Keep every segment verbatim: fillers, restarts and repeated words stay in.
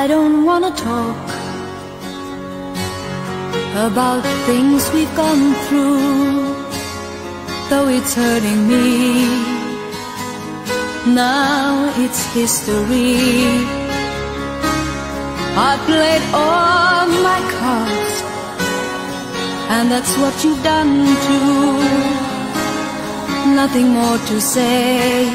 I don't wanna talk about things we've gone through, though it's hurting me. Now it's history. I played all my cards, and that's what you've done too. Nothing more to say,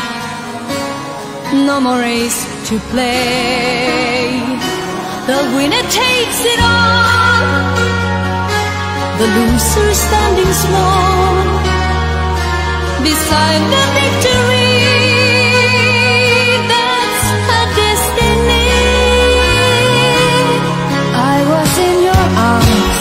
no more race to play. The winner takes it all, the loser standing small beside the victory. That's her destiny. I was in your arms,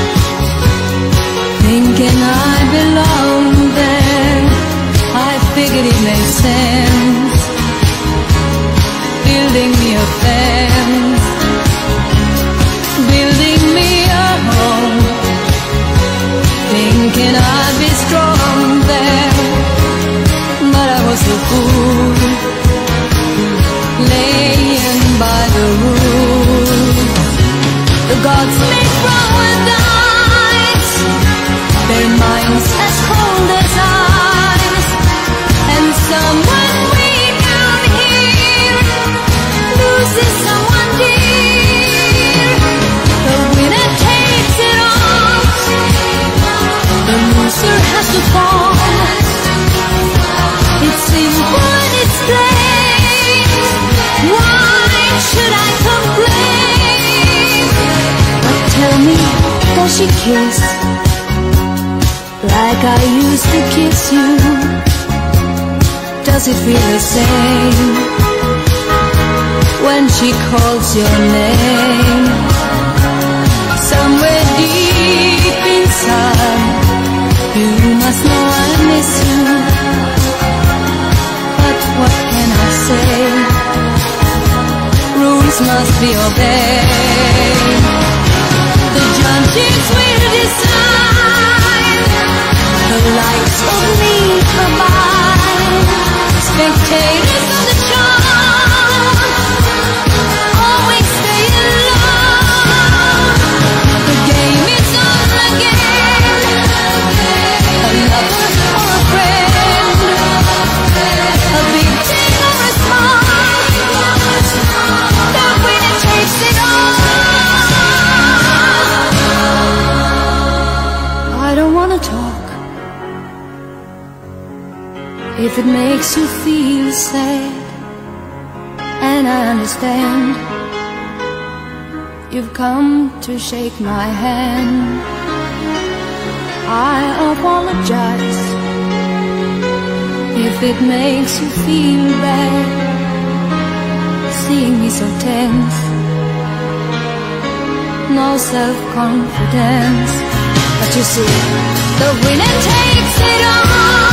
thinking I belonged there. I figured it made sense, building me a fence, building me a home, thinking I'd be strong there. But I was a fool, laying by the rules. The gods make flower dice, their minds as cold as ice, and someone way down here loses someone dear. The winner takes it all, the loser has to fall. It's simple and it's plain. Why should I complain? But tell me, does she kiss like I used to kiss you? Does it feel the same when she calls your name? Somewhere deep inside, you must know I miss you. But what can I say? Rules must be obeyed. The judges will decide, the lights of me provide. Spectators on the show always stay alone. The game is on again, a lover or a friend, a big thing or a small, the winner takes it all. I don't wanna talk if it makes you feel sad, and I understand. You've come to shake my hand. I apologize if it makes you feel bad, seeing me so tense, no self-confidence. But you see, the winner takes it all.